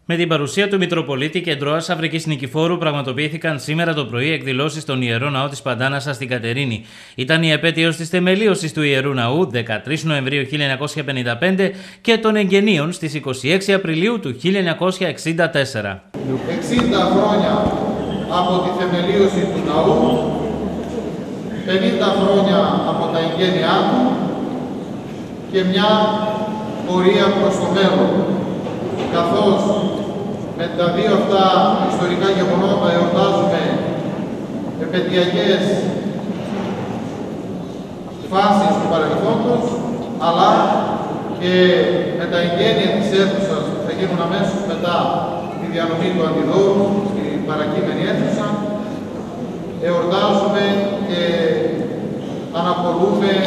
Με την παρουσία του Μητροπολίτη Κεντρώας Αφρικής Νικηφόρου πραγματοποιήθηκαν σήμερα το πρωί εκδηλώσεις στον Ιερό Ναό της Παντάνασσας στην Κατερίνη. Ήταν η επέτειος της θεμελίωσης του Ιερού Ναού 13 Νοεμβρίου 1955 και των εγγενείων στις 26 Απριλίου του 1964. 60 χρόνια από τη θεμελίωση του ναού, 50 χρόνια από τα εγγένειά του και μια πορεία προς το μέλλον, καθώς με τα δύο αυτά ιστορικά γεγονότα εορτάζουμε επαιτειακές φάσεις του παρελθόντος, αλλά και με τα εγγένεια της αίθουσας που θα γίνουν αμέσως μετά τη διανομή του αντιδόρου στην παρακείμενη αίθουσα, εορτάζουμε και αναπολούμε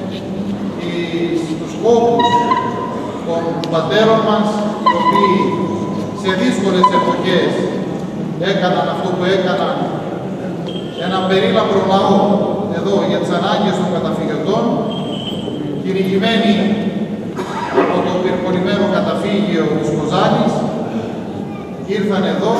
τους σκόπους των πατέρων μας, οι οποίοι σε δύσκολες εποχές έκαναν αυτό που έκαναν, ένα περίλαμπρο λαό εδώ για τις ανάγκες των καταφυγετών, κηρυγημένοι από το πυρπολιμένο καταφύγιο της Κοζάνης, ήρθαν εδώ,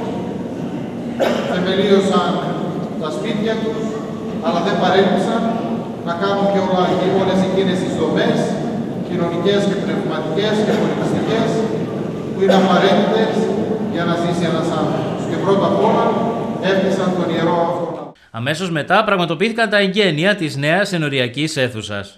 θεμελίωσαν τα σπίτια τους, αλλά δεν παρέλειψαν να κάνουν και όλες εκείνες τις δομές κοινωνικές και πνευματικές και πολιτιστικές που είναι απαραίτητες για να ζήσει ένας άνθρωπος. Και πρώτα απ' όλα έφτιασαν τον ιερό αυτό. Αμέσως μετά πραγματοποιήθηκαν τα εγγένεια της νέας ενοριακής αίθουσας.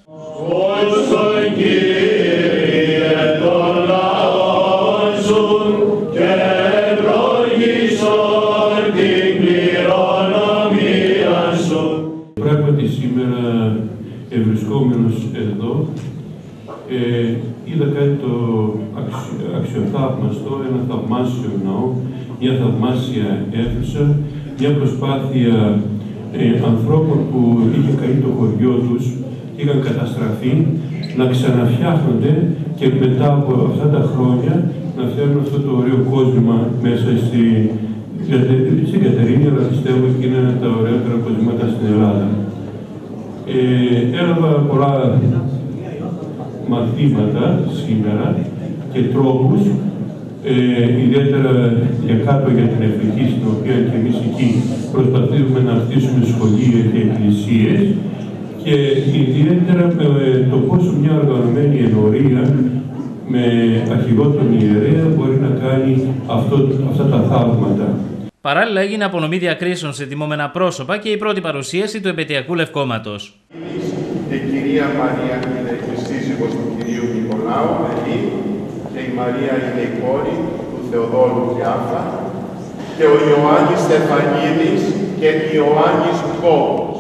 Πράγματι σήμερα βρισκόμενος εδώ είδα κάτι το αξιοθαύμαστο, ένα θαυμάσιο ναό, μια θαυμάσια αίθουσα, μια προσπάθεια ανθρώπων που είχε καεί το χωριό τους, είχαν καταστραφεί, να ξαναφτιάχνονται και μετά από αυτά τα χρόνια να φτιάχνουν αυτό το ωραίο κόσμημα μέσα στην Κατερίνη, αλλά πιστεύω και είναι τα ωραιότερα κοσμήματα στην Ελλάδα. Έλαβα πολλά μαθήματα σήμερα και τρόπους, ιδιαίτερα για κάτω για την εθνική, στην οποία και εμείς εκεί προσπαθούμε να χτίσουμε σχολεία και εκκλησίες, και ιδιαίτερα το πόσο μια οργανωμένη ενορία με αρχηγό τον ιερέα μπορεί να κάνει αυτά τα θαύματα. Παράλληλα έγινε απονομή διακρίσεων σε τιμόμενα πρόσωπα και η πρώτη παρουσίαση του επαιτειακού λευκώματος. Η κυρία Μαρία είναι η σύζυγος του κυρίου Νικολάου, και η Μαρία είναι η κόρη του Θεοδόρου Διάφα, και ο Ιωάννης Στεφανίδης και η Ιωάννης Κόβος.